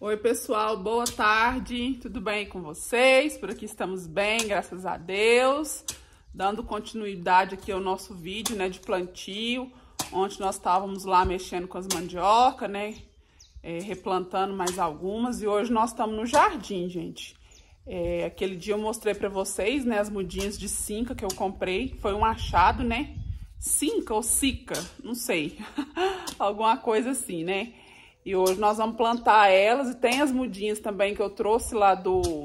Oi pessoal, boa tarde, tudo bem com vocês? Por aqui estamos bem, graças a Deus. Dando continuidade aqui ao nosso vídeo, né, de plantio. Ontem nós estávamos lá mexendo com as mandioca, né, replantando mais algumas. E hoje nós estamos no jardim, gente. Aquele dia eu mostrei pra vocês, né, as mudinhas de cinca que eu comprei. Foi um achado, né, cinca ou cica, não sei, alguma coisa assim, né. E hoje nós vamos plantar elas. E tem as mudinhas também que eu trouxe lá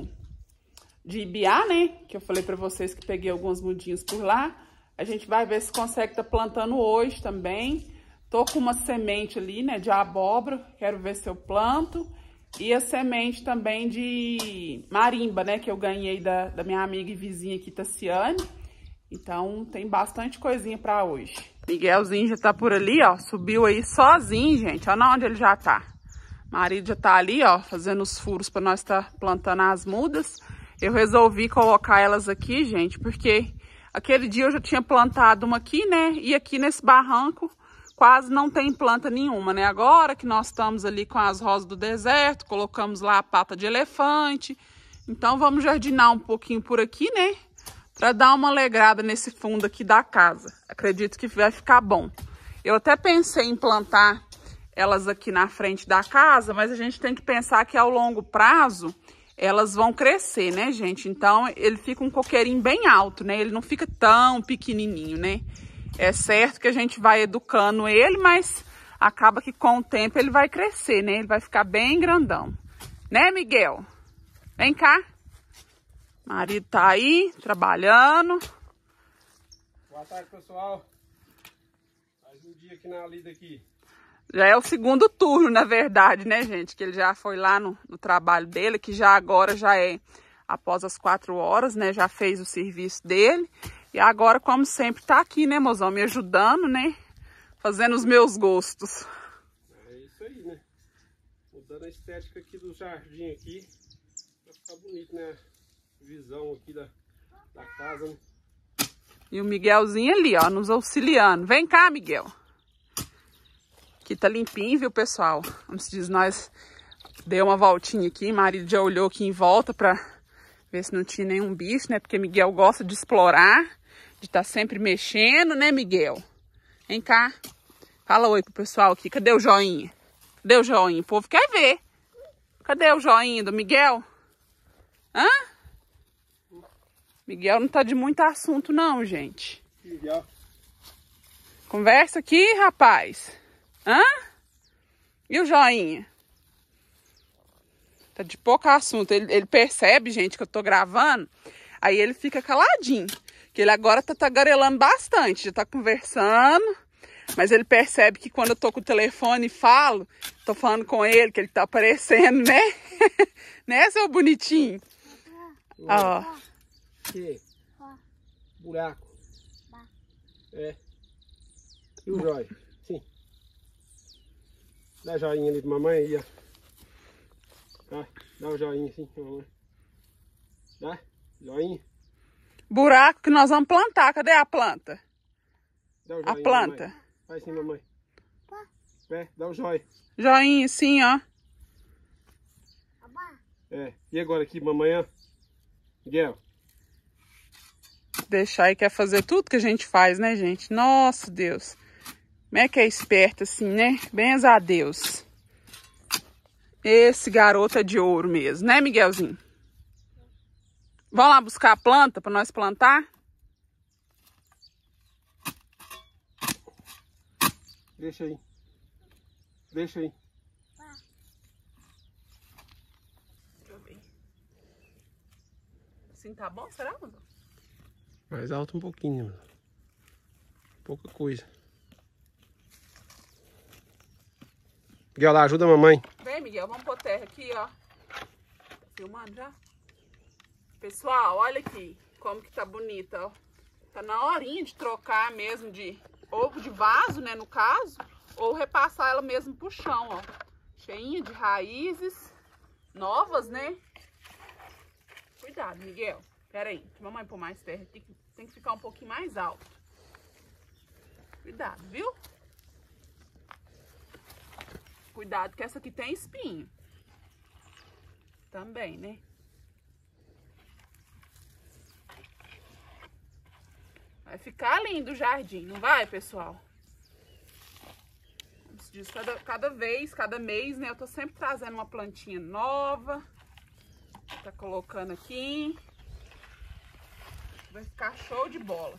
de Ibiá, né? Que eu falei pra vocês que peguei algumas mudinhas por lá. A gente vai ver se consegue tá plantando hoje também. Tô com uma semente ali, né? De abóbora. Quero ver se eu planto. E a semente também de marimba, né? Que eu ganhei da minha amiga e vizinha aqui, Tassiane. Então, tem bastante coisinha pra hoje. Miguelzinho já tá por ali, ó. Subiu aí sozinho, gente. Olha onde ele já tá. Marido já tá ali, ó, fazendo os furos pra nós tá plantando as mudas. Eu resolvi colocar elas aqui, gente, porque aquele dia eu já tinha plantado uma aqui, né? E aqui nesse barranco quase não tem planta nenhuma, né? Agora que nós estamos ali com as rosas do deserto, colocamos lá a pata de elefante. Então, vamos jardinar um pouquinho por aqui, né? Para dar uma alegrada nesse fundo aqui da casa. Acredito que vai ficar bom. Eu até pensei em plantar elas aqui na frente da casa, mas a gente tem que pensar que ao longo prazo elas vão crescer, né, gente? Então, ele fica um coqueirinho bem alto, né? Ele não fica tão pequenininho, né? É certo que a gente vai educando ele, mas acaba que com o tempo ele vai crescer, né? Ele vai ficar bem grandão. Né, Miguel? Vem cá. Marido tá aí, trabalhando. Boa tarde, pessoal. Mais um dia aqui na lida aqui. Já é o segundo turno, na verdade, né, gente? Que ele já foi lá no trabalho dele, que já agora já é após as 4 horas, né? Já fez o serviço dele. E agora, como sempre, tá aqui, né, mozão? Me ajudando, né? Fazendo os meus gostos. É isso aí, né? Mudando a estética aqui do jardim aqui. Pra ficar bonito, né? Visão aqui da casa, né? E o Miguelzinho ali, ó, nos auxiliando. Vem cá, Miguel. Aqui tá limpinho, viu, pessoal? Como se diz, nós deu uma voltinha aqui. Marido já olhou aqui em volta pra ver se não tinha nenhum bicho, né? Porque Miguel gosta de explorar, de estar sempre mexendo, né, Miguel? Vem cá. Fala oi pro pessoal aqui. Cadê o joinha? Cadê o joinha? O povo quer ver. Cadê o joinha do Miguel? Hã? Miguel não tá de muito assunto não, gente. Miguel. Conversa aqui, rapaz. Hã? E o joinha? Tá de pouco assunto. Ele percebe, gente, que eu tô gravando. Aí ele fica caladinho. Que ele agora tá tagarelando bastante. Já tá conversando. Mas ele percebe que quando eu tô com o telefone e falo, tô falando com ele, que ele tá aparecendo, né? Né, seu bonitinho? Ó. Que? Buraco. É. E o jóia? Sim. Dá joinha ali pra mamãe aí, ó. Tá? Dá o joinha assim pra mamãe. Dá? Joinha. Buraco que nós vamos plantar. Cadê a planta? Dá o joinha, A planta. Mamãe. Faz assim, mamãe. É, dá o joia. Joinha, sim, ó. É. E agora aqui, mamãe, ó. Miguel. Deixar aí quer fazer tudo que a gente faz, né, gente? Nossa, Deus. Como é que é esperto assim, né? Benza a Deus. Esse garoto é de ouro mesmo, né, Miguelzinho? Vamos lá buscar a planta para nós plantar? Deixa aí. Deixa aí. Deixa eu ver. Assim tá bom, será, mano? Mais alto um pouquinho, mano. Pouca coisa. Miguel, lá, ajuda a mamãe. Vem, Miguel, vamos pôr terra aqui, ó. Tá filmando já? Pessoal, olha aqui como que tá bonita, ó. Tá na horinha de trocar mesmo de ovo de vaso, né, no caso. Ou repassar ela mesmo pro chão, ó. Cheinha de raízes novas, né? Cuidado, Miguel. Pera aí, deixa a mamãe pôr mais terra aqui. Tem que ficar um pouquinho mais alto. Cuidado, viu? Cuidado que essa aqui tem espinho. também, né? Vai ficar lindo o jardim, não vai, pessoal? Disso, cada mês, né? Eu tô sempre trazendo uma plantinha nova. Tá colocando aqui. Vai ficar show de bola.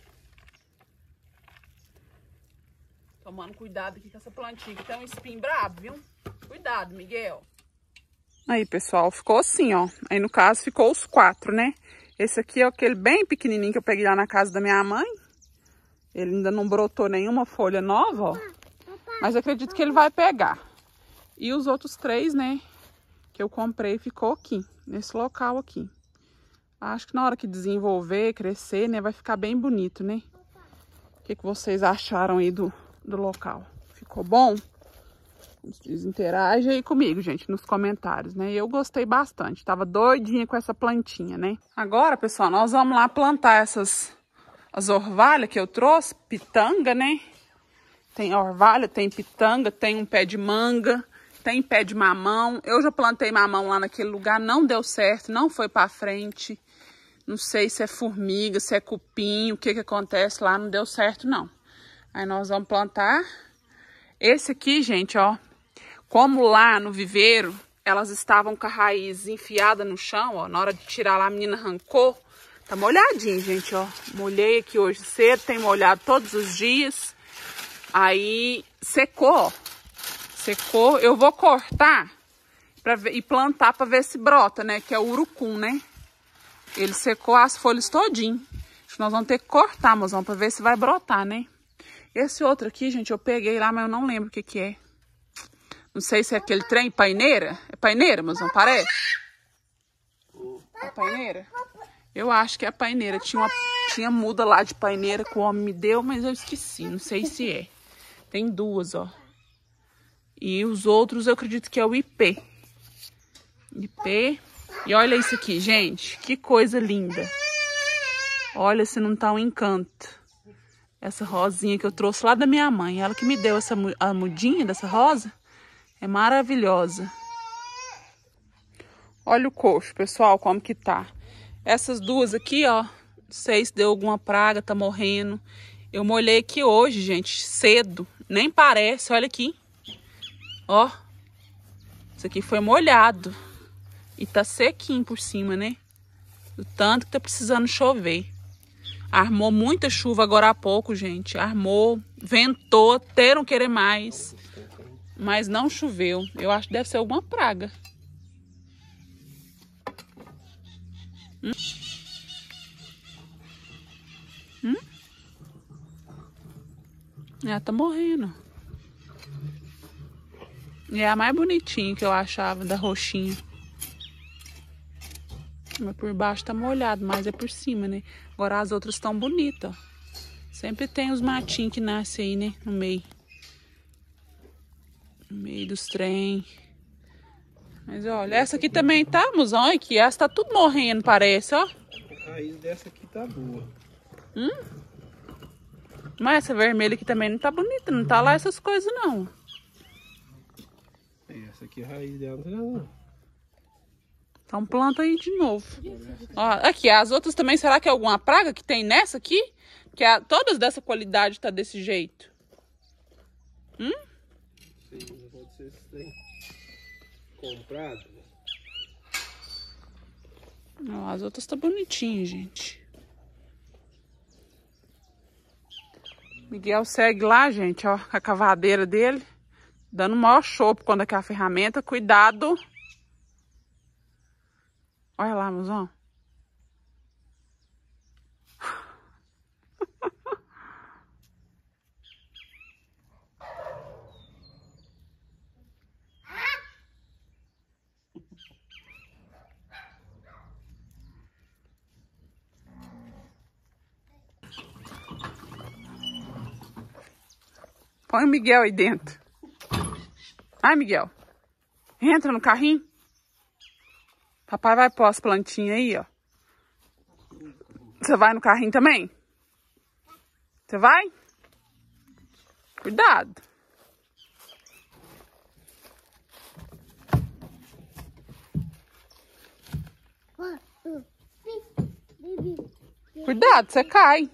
Tomando cuidado aqui com essa plantinha, que tem um espinho brabo, viu? Cuidado, Miguel. Aí, pessoal, ficou assim, ó. Aí, no caso, ficou os 4, né? Esse aqui é aquele bem pequenininho que eu peguei lá na casa da minha mãe. Ele ainda não brotou nenhuma folha nova, ó. Mas eu acredito que ele vai pegar. E os outros 3, né, que eu comprei, ficou aqui, nesse local aqui. Acho que na hora que desenvolver, crescer, né, vai ficar bem bonito, né? O que vocês acharam aí do local? Ficou bom? Vocês interagem aí comigo, gente, nos comentários, né? Eu gostei bastante, tava doidinha com essa plantinha, né? Agora, pessoal, nós vamos lá plantar as orvalhas que eu trouxe, pitanga, né? Tem orvalha, tem pitanga, tem um pé de manga, tem pé de mamão. Eu já plantei mamão lá naquele lugar, não deu certo, não foi pra frente. Não sei se é formiga, se é cupim, o que acontece lá, não deu certo não. Aí nós vamos plantar. Esse aqui, gente, ó, como lá no viveiro, elas estavam com a raiz enfiada no chão, ó, na hora de tirar lá a menina arrancou. Tá molhadinho, gente, ó. Molhei aqui hoje cedo, tem molhado todos os dias. Aí secou, ó. Secou. Eu vou cortar e plantar pra ver se brota, né? Que é o urucum, né? Ele secou as folhas todinho. Acho que nós vamos ter que cortar, mozão, pra ver se vai brotar, né? Esse outro aqui, gente, eu peguei lá, mas eu não lembro o que é. Não sei se é aquele trem, paineira. É paineira, mozão, parece? É paineira? Eu acho que é paineira. Tinha muda lá de paineira que o homem me deu, mas eu esqueci. Não sei se é. Tem 2, ó. E os outros eu acredito que é o IP. IP. E olha isso aqui, gente. Que coisa linda. Olha se não tá um encanto. Essa rosinha que eu trouxe lá da minha mãe. Ela que me deu a mudinha dessa rosa. É maravilhosa. Olha o coxo, pessoal, como que tá. Essas 2 aqui, ó. Não sei se deu alguma praga, tá morrendo. Eu molhei aqui hoje, gente, cedo. Nem parece, olha aqui. Ó. Isso aqui foi molhado. E tá sequinho por cima, né? O tanto que tá precisando chover. Armou muita chuva agora há pouco, gente. Armou, ventou, até não querer mais. Mas não choveu. Eu acho que deve ser alguma praga. Ela tá morrendo. E é a mais bonitinha que eu achava, da roxinha. Mas por baixo tá molhado, mas é por cima, né? Agora as outras estão bonitas, ó. Sempre tem os matinhos que nascem aí, né? No meio. No meio dos trem. Mas olha, essa aqui também tá, mozão, olha aqui. Essa tá tudo morrendo, parece, ó. A raiz dessa aqui tá boa. Mas essa vermelha aqui também não tá bonita, não tá lá essas coisas, não. Essa aqui, a raiz dela não tá não. Então planta aí de novo. Ó, aqui, as outras também, será que é alguma praga que tem nessa aqui? Que todas dessa qualidade tá desse jeito. Sim, não pode ser esse trem comprado. Ó, as outras tá bonitinhas, gente. Miguel segue lá, gente, ó, com a cavadeira dele. Dando o maior chope quando é que é a ferramenta. Cuidado. Olha lá, mozão. Põe o Miguel aí dentro. Ai, Miguel. Entra no carrinho. Papai vai pôr as plantinhas aí, ó. Você vai no carrinho também? Você vai? Cuidado. Cuidado, você cai.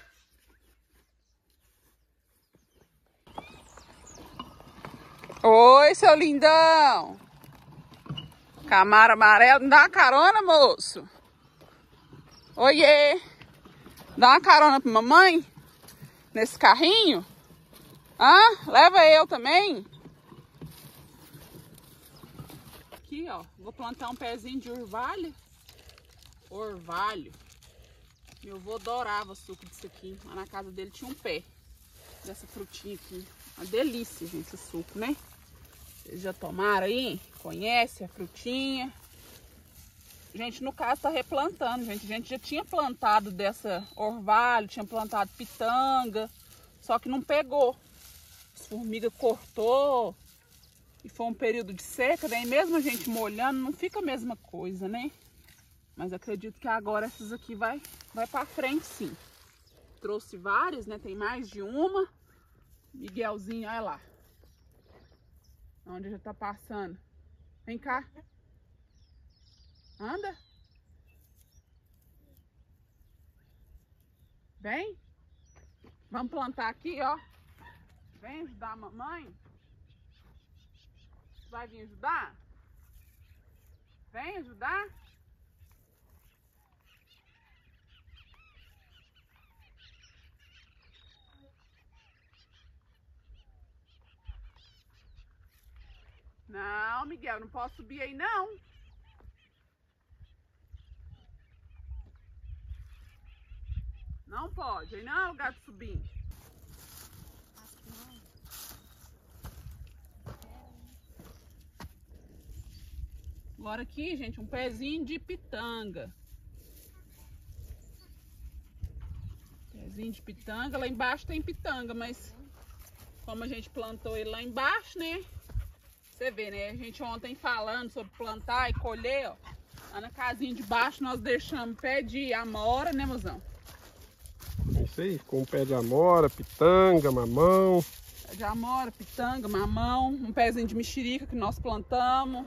Oi, seu lindão. Camaro amarelo. Dá uma carona, moço. Oiê. Dá uma carona pra mamãe? Nesse carrinho? Hã? Leva eu também. Aqui, ó. Vou plantar um pezinho de orvalho. Orvalho. Meu avô adorava suco disso aqui. Lá na casa dele tinha um pé dessa frutinha aqui. Uma delícia, gente, esse suco, né? Vocês já tomaram aí? Conhece a frutinha? Gente, no caso tá replantando, gente. A gente já tinha plantado dessa orvalho, tinha plantado pitanga, só que não pegou. As formigas cortou e foi um período de seca, daí mesmo a gente molhando, não fica a mesma coisa, né? Mas acredito que agora essas aqui vai pra frente, sim. Trouxe várias, né? Tem mais de uma. Miguelzinho, olha lá. Onde já tá passando. Vem cá. Anda. Vem. Vamos plantar aqui, ó. Vem ajudar a mamãe. Vai vir ajudar? Vem ajudar? Não, Miguel, não posso subir aí, não. Não pode, aí não é lugar de subir. Agora aqui, gente, um pezinho de pitanga. Pezinho de pitanga. Lá embaixo tem pitanga, mas como a gente plantou ele lá embaixo, né? Você vê, né? A gente ontem falando sobre plantar e colher, ó. Lá na casinha de baixo nós deixamos pé de amora, né, mozão? É isso aí, ficou um pé de amora, pitanga, mamão. Pé de amora, pitanga, mamão. Um pezinho de mexerica que nós plantamos.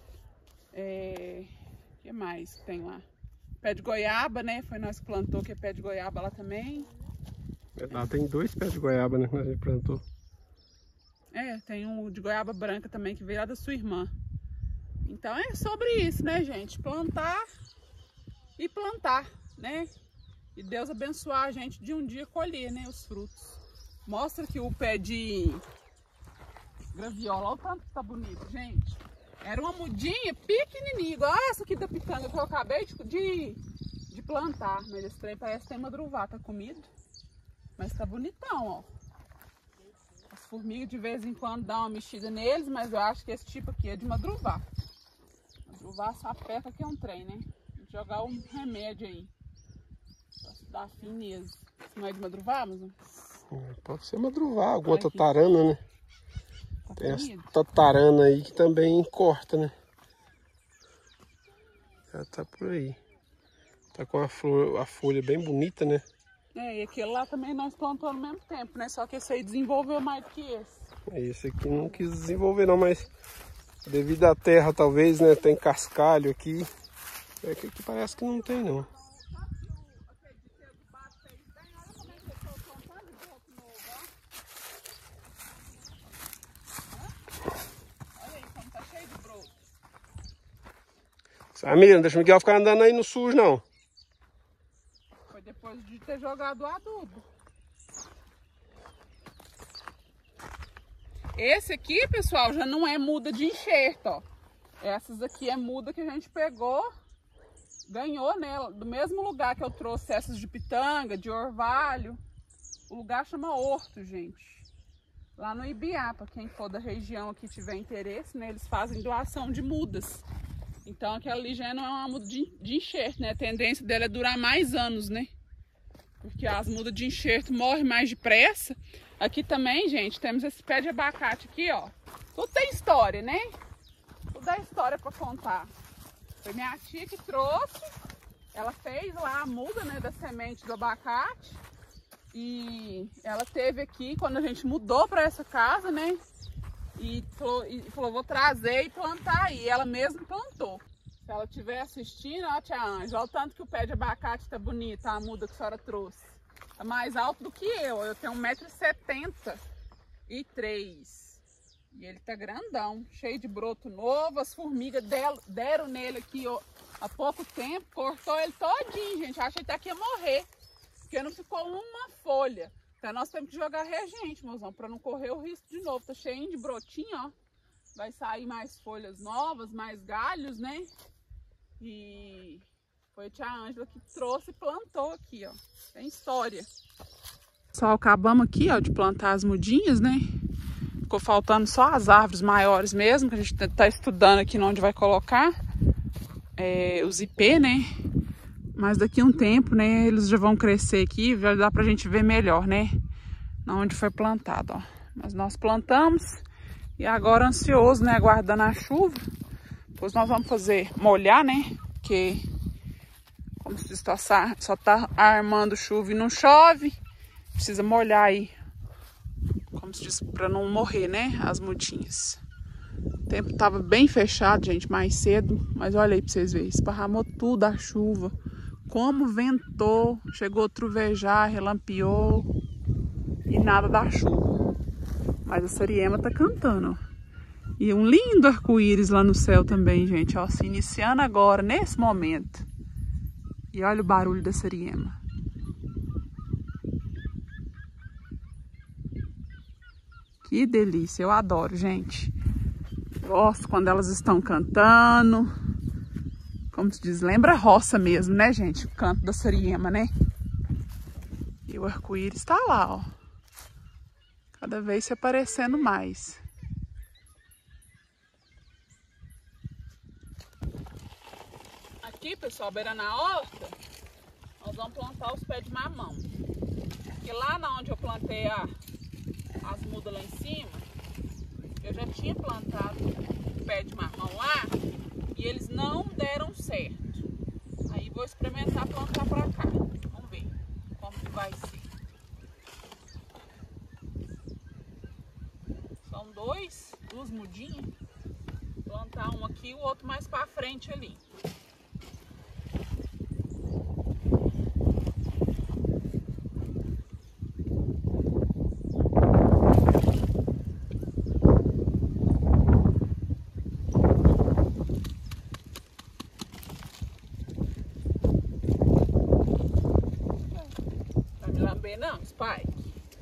O que mais tem lá? Pé de goiaba, né? Foi nós que plantou, que é pé de goiaba lá também. Lá tem 2 pés de goiaba, né? Que a gente plantou. Tem um de goiaba branca também, que veio lá da sua irmã. Então é sobre isso, né, gente? Plantar e plantar, né? E Deus abençoar a gente de um dia colher, né, os frutos. Mostra que o pé de graviola, olha o tanto que tá bonito, gente. Era uma mudinha pequenininha, igual essa aqui da pitanga que eu acabei de plantar. Mas esse trem parece que tem madruvata comido. Mas tá bonitão, ó. As formigas de vez em quando dão uma mexida neles, mas eu acho que esse tipo aqui é de madruvá. Madruvá sapeca que é um trem, né? Vou jogar um remédio aí. Pra dar fim mesmo. Isso não é de madruvá, mas... Pode ser madruvá, alguma tatarana, né? Tá tem as tatarana aí que também corta, né? Já tá por aí. Tá com a folha bem bonita, né? E aquele lá também nós plantamos ao mesmo tempo, né? Só que esse aí desenvolveu mais do que esse. Esse aqui não quis desenvolver não, mas devido à terra talvez, né? Tem cascalho aqui. Aqui parece que não tem não. Samir, não deixa o Miguel ficar andando aí no sujo, não. Foi depois de ter jogado o adubo. Esse aqui, pessoal, já não é muda de enxerto, ó. Essas aqui é muda que a gente pegou, ganhou nela, do mesmo lugar que eu trouxe essas de pitanga, de orvalho. O lugar chama Horto, gente. Lá no Ibiá, para quem for da região aqui tiver interesse, né? Eles fazem doação de mudas. Então aquela ali já não é uma muda de enxerto, né? A tendência dela é durar mais anos, né? Porque as mudas de enxerto morrem mais depressa. Aqui também, gente, temos esse pé de abacate aqui, ó. Tudo tem história, né? Tudo é história para contar. Foi minha tia que trouxe. Ela fez lá a muda, né, da semente do abacate. E ela teve aqui, quando a gente mudou para essa casa, né? E falou, vou trazer e plantar aí. Ela mesma plantou. Se ela estiver assistindo, ó, tia Ângela, olha o tanto que o pé de abacate tá bonito, a muda que a senhora trouxe. Tá mais alto do que eu tenho 1,73 m. E ele tá grandão, cheio de broto novo. As formigas deram nele aqui, ó, há pouco tempo. Cortou ele todinho, gente. Achei até que ia morrer, porque não ficou uma folha. Então nós temos que jogar reagente, mozão, para não correr o risco de novo. Tá cheio de brotinho, ó. Vai sair mais folhas novas, mais galhos, né? E foi a tia Ângela que trouxe e plantou aqui, ó. Tem história. Só acabamos aqui, ó, de plantar as mudinhas, né? Ficou faltando só as árvores maiores mesmo, que a gente tá estudando aqui onde vai colocar os IP, né? Mas daqui a um tempo, né, eles já vão crescer aqui, já dá pra gente ver melhor, né? Onde foi plantado, ó. Mas nós plantamos e agora ansioso, né, aguardando a chuva. Depois nós vamos molhar, né? Porque, como se diz, só tá armando chuva e não chove. Precisa molhar aí, como se diz, pra não morrer, né? As mudinhas. O tempo tava bem fechado, gente, mais cedo. Mas olha aí pra vocês verem, esparramou tudo a chuva. Como ventou, chegou a trovejar, relampeou. E nada da chuva. Mas a Sariema tá cantando, ó. E um lindo arco-íris lá no céu também, gente, ó, se iniciando agora, nesse momento. E olha o barulho da Sariema. Que delícia, eu adoro, gente. Gosto quando elas estão cantando. Como se diz, lembra a roça mesmo, né, gente? O canto da Sariema, né? E o arco-íris tá lá, ó. Cada vez se aparecendo mais. Aqui, pessoal, beirando a horta, nós vamos plantar os pés de mamão. Porque lá onde eu plantei as mudas lá em cima, eu já tinha plantado o pé de mamão lá e eles não deram certo. Aí vou experimentar plantar pra cá. Vamos ver como que vai ser. São duas mudinhas. Plantar um aqui e o outro mais pra frente ali. Vai me lamber não, Spike?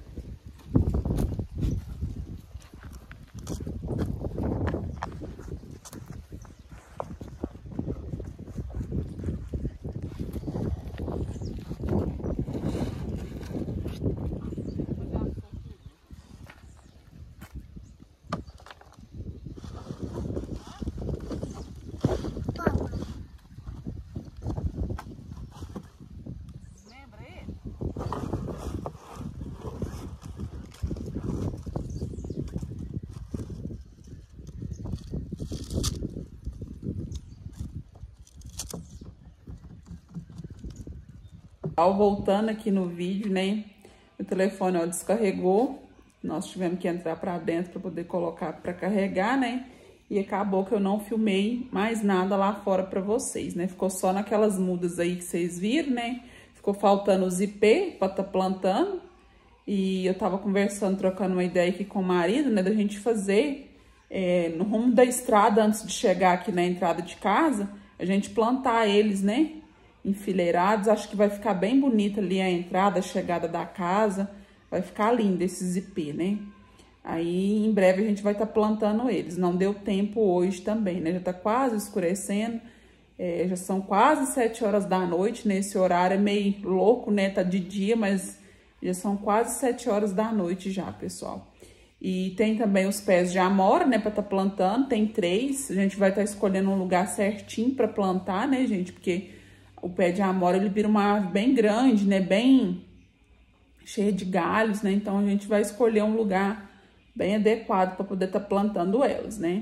Voltando aqui no vídeo, né? O telefone, ó, descarregou. Nós tivemos que entrar pra dentro pra poder colocar pra carregar, né? E acabou que eu não filmei mais nada lá fora pra vocês, né? Ficou só naquelas mudas aí que vocês viram, né? Ficou faltando os IP pra tá plantando. E eu tava conversando, trocando uma ideia aqui com o marido, né? Da gente fazer no rumo da estrada, antes de chegar aqui na entrada de casa, a gente plantar eles, né? Enfileirados. Acho que vai ficar bem bonita ali a entrada, a chegada da casa. Vai ficar lindo esses IP, né? Aí, em breve, a gente vai estar plantando eles. Não deu tempo hoje também, né? Já tá quase escurecendo. Já são quase 7 horas da noite. Nesse horário é meio louco, né? Tá de dia, mas já são quase 7 horas da noite já, pessoal. E tem também os pés de amora, né? Pra tá plantando. Tem 3. A gente vai estar escolhendo um lugar certinho pra plantar, né, gente? Porque o pé de amora, ele vira uma árvore bem grande, né? Bem cheia de galhos, né? Então, a gente vai escolher um lugar bem adequado para poder estar plantando elas, né?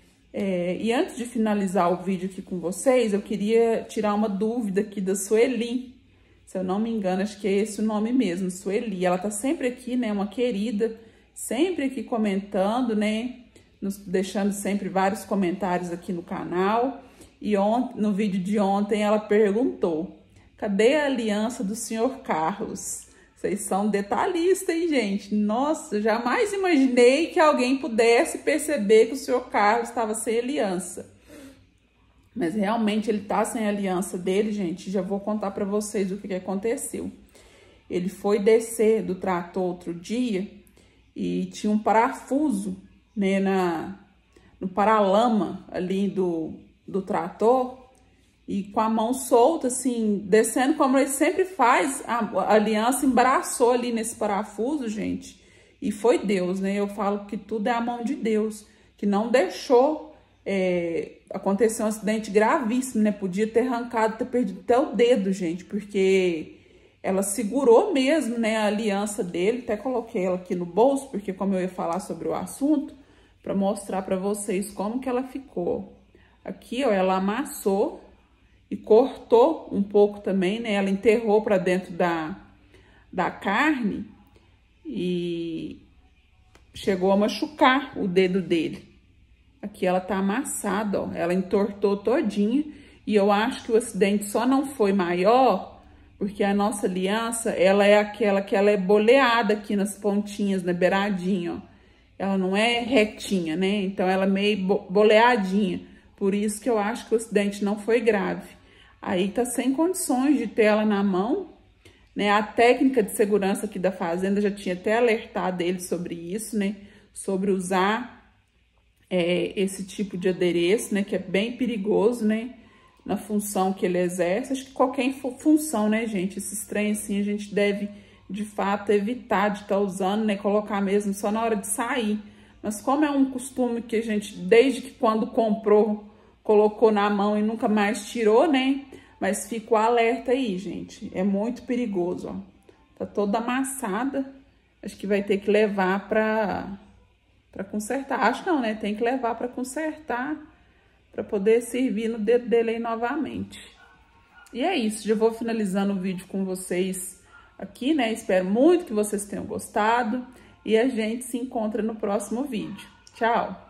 E antes de finalizar o vídeo aqui com vocês, eu queria tirar uma dúvida aqui da Sueli. Se eu não me engano, acho que é esse o nome mesmo, Sueli. Ela tá sempre aqui, né? Uma querida, sempre aqui comentando, né? Nos deixando sempre vários comentários aqui no canal. E no vídeo de ontem ela perguntou: cadê a aliança do senhor Carlos? Vocês são detalhistas, hein, gente? Nossa, jamais imaginei que alguém pudesse perceber que o senhor Carlos estava sem aliança. Mas realmente ele tá sem a aliança dele, gente. Já vou contar para vocês o que aconteceu. Ele foi descer do trator outro dia e tinha um parafuso, né, no paralama ali do trator. E com a mão solta, assim, descendo como ele sempre faz, a aliança embaraçou ali nesse parafuso, gente. E foi Deus, né? Eu falo que tudo é a mão de Deus, que não deixou acontecer um acidente gravíssimo, né? Podia ter arrancado, ter perdido até o dedo, gente, porque ela segurou mesmo, né, a aliança dele. Até coloquei ela aqui no bolso, porque como eu ia falar sobre o assunto, para mostrar para vocês como que ela ficou. Aqui, ó, ela amassou e cortou um pouco também, né? Ela enterrou para dentro da carne e chegou a machucar o dedo dele. Aqui ela tá amassada, ó. Ela entortou todinha e eu acho que o acidente só não foi maior porque a nossa aliança, ela é aquela que ela é boleada aqui nas pontinhas, na beiradinha, ó. Ela não é retinha, né? Então ela é meio boleadinha. Por isso que eu acho que o acidente não foi grave. Aí tá sem condições de ter ela na mão, né? A técnica de segurança aqui da fazenda já tinha até alertado ele sobre isso, né? Sobre usar esse tipo de adereço, né? Que é bem perigoso, né? Na função que ele exerce. Acho que qualquer função, né, gente? Esses trem assim a gente deve, de fato, evitar de estar usando, né? Colocar mesmo só na hora de sair. Mas como é um costume que a gente, desde que quando comprou, colocou na mão e nunca mais tirou, né? Mas fica o alerta aí, gente. É muito perigoso, ó. Tá toda amassada. Acho que vai ter que levar pra consertar. Acho não, né? Tem que levar pra consertar, pra poder servir no dedo dele aí novamente. E é isso. Já vou finalizando o vídeo com vocês aqui, né? Espero muito que vocês tenham gostado. E a gente se encontra no próximo vídeo. Tchau!